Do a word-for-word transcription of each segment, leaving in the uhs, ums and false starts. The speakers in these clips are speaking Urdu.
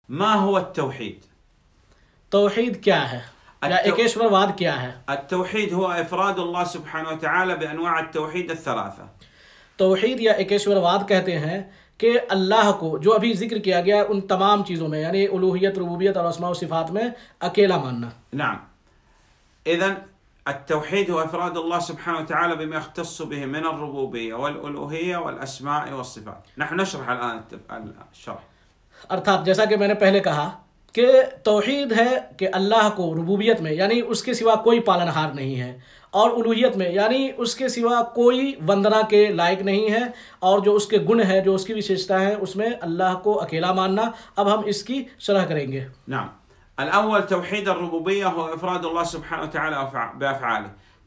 ما هو التوحيد؟ توحید کیا ہے یا ایکیشورواد کیا ہے؟ التوحيد هو إفراد الله سبحانه وتعالى بأنواع التوحيد الثلاثة. توحید یا ایکیشورواد کہتے ہیں کہ اللہ کو جو ابھی ذکر کیا گیا ان تمام چیزوں میں یعنی الوہیت، ربوبیت اور اسماء و صفات میں اکیلا ماننا. نعم. إذن التوحيد هو إفراد الله سبحانه وتعالى بما يختص به من الربوبية والألوهية والأسماء والصفات. نحن نشرح الآن الشرح. ارتھات جیسا کہ میں نے پہلے کہا کہ توحید ہے کہ اللہ کو ربوبیت میں یعنی اس کے سوا کوئی پالنہار نہیں ہے، اور الوہیت میں یعنی اس کے سوا کوئی وندنا کے لائق نہیں ہے، اور جو اس کے گن ہے، جو اس کی وشیشتا ہے، اس میں اللہ کو اکیلا ماننا. اب ہم اس کی شرح کریں گے. نعم. الأول توحيد الربوبية هو إفراد الله سبحانه وتعالى بأفعاله،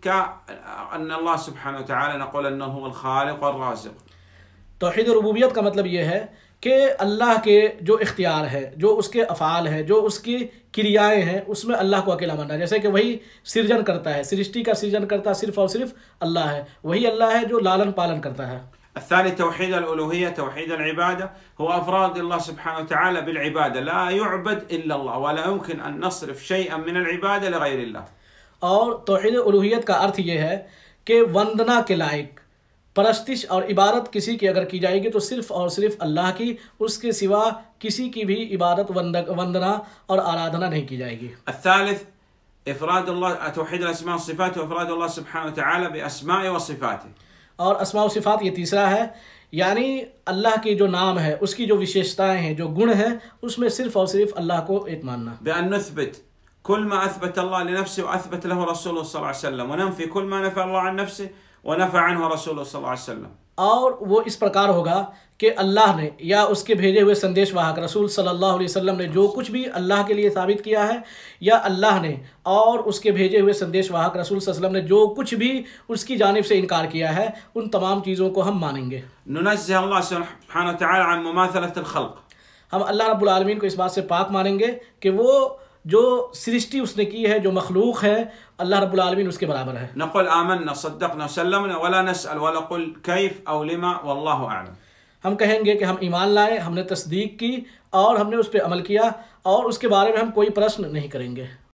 كأن الله سبحانه وتعالى نقول أنه هو الخالق والرازق. توحید ربوبیت کا مطلب یہ ہے کہ اللہ کے جو اختیار ہے، جو اس کے افعال ہیں، جو اس کی کریائیں ہیں، اس میں اللہ کو اکیلا ماننا. جیسے کہ وہی سرجن کرتا ہے، سرشٹی کا سرجن کرتا صرف اور صرف اللہ ہے، وہی اللہ ہے جو لالن پالن کرتا ہے. الثاني توحيد الألوهية، توحيد العبادة، هو أفراد الله سبحانه وتعالى بالعبادة، لا يعبد إلا الله ولا يمكن أن نصرف شيئا من العبادة لغير الله. اور توحید الوہیت کا ارتھ یہ ہے کہ وندنا کے لائق پرستش اور عبادت کسی کی اگر کی جائے گی تو صرف اور صرف اللہ کی، اس کے سوا کسی کی بھی عبادت وندنا اور آرادھنا نہیں کی جائے گی. الثالث إفراد الله توحيد الأسماء والصفات، وإفراد الله سبحانه وتعالى بأسماء وصفاته. اور اسماء و صفات یہ تیسرا ہے، یعنی اللہ کے جو نام ہے، اس کی جو وشیشتائیں ہیں، جو گن ہیں، اس میں صرف اور صرف اللہ کو ایک ماننا. بأن نثبت كل ما أثبت الله لنفسه وأثبت له رسوله صلى الله عليه وسلم، وننفي كل ما نفى الله عن نفسه ونفى عنه رسوله صلى الله عليه وسلم. اور وہ اس پرکار ہوگا کہ اللہ نے یا اس کے بھیجے ہوئے سندیش واہک رسول صلی اللہ علیہ وسلم نے جو کچھ بھی اللہ کے لیے ثابت کیا ہے، یا اللہ نے اور اس کے بھیجے ہوئے سندیش واہک رسول صلی اللہ علیہ وسلم نے جو کچھ بھی اس کی جانب سے انکار کیا ہے، ان تمام چیزوں کو ہم مانیں گے. ننزه الله سبحانه وتعالى عن مماثلة الخلق. ہم اللہ رب العالمین کو اس بات سے پاک مانیں گے کہ وہ جو سرشٹی اس نے کی ہے، جو مخلوق ہے، اللہ رب العالمین اس کے برابر ہے. نقول آمنا صدقنا سلمنا ولا نسأل ولا قل كيف أو لما والله أعلم. ہم کہیں گے کہ ہم ایمان لائے، ہم نے تصدیق کی اور ہم نے اس پہ عمل کیا، اور اس کے بارے میں ہم کوئی پرشن نہیں کریں گے.